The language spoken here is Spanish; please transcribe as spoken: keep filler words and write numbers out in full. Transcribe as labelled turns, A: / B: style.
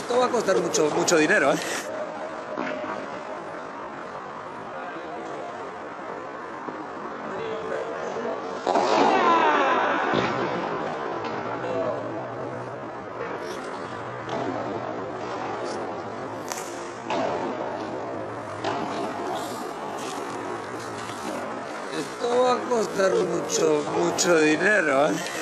A: Esto va a costar mucho, mucho dinero, ¿eh? Esto va a costar mucho, mucho dinero, ¿eh?